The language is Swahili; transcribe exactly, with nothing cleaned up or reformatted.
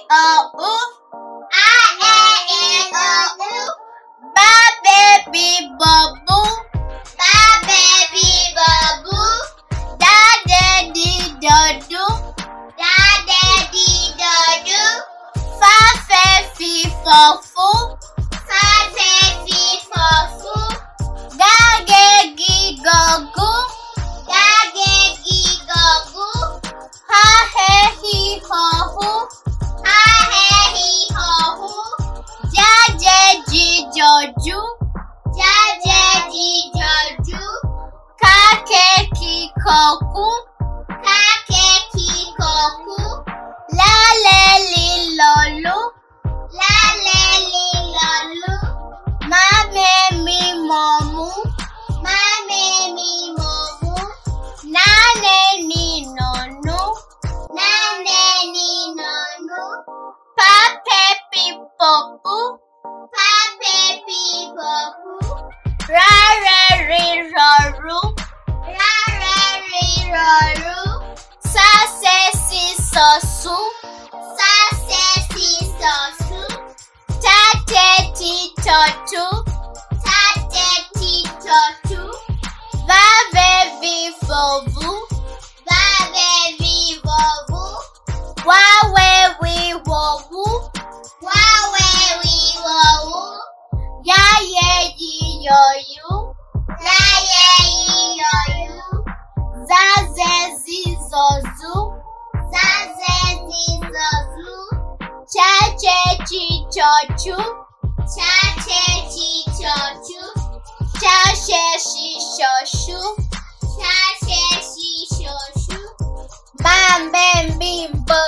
o, u. I, E, I, O, U. Ba, baby, bubble. Ba, baby, bubble. Da, daddy, do, do. Da, daddy, do, do. Fa, fe, fi, fo, fu. Fa, fe, fi, fo, fu. Ga, ge, gi, go, gu. Ga, ge, gi, go, gu. Ha, he, hi, ho, hu. Ha, he, hi, ho, hu. Ja, je, ji, jo, ju. Ja, je, ji, jo, ju. Ka, ke, ki, ko, ku. Ka, ke, ki, ko, ku. La, le, li, lo, lu. La, le, li, lo, lu. Ma, me, mi, mo, mu. Ma, me, mi, mo, mu. Na, ne, ni, no, nu. Na, ne, ni, no, nu. Pa, pe, pi, po, pu. Pa, pe, pi, po, pu. Ra, re, ri, ro, ru. Ra, re, ri, ro, ru. Sa, se, si, so, su. Sa, se, si, so, su. Ta, te, ti, to, tu. Ta, te, ti, to, tu. Va, ve, vi, fo, vu. Va, ve, vi, vo, vu. Wa, we, wi, wo, wu. Wa, we, wi, wo, wu. Ya, ye, yi, yo, yu. La, ye, yi, yo, yu. Za, ze, zi, zo, zu. Za, ze, zi, zo, zu. Cha, che, chi, cho, chu. Cha, che, chi, cho, chu. Cha, she, shi, sho, shu. Cha, che, shi, sho, shu. Bam, bam, bim, bo,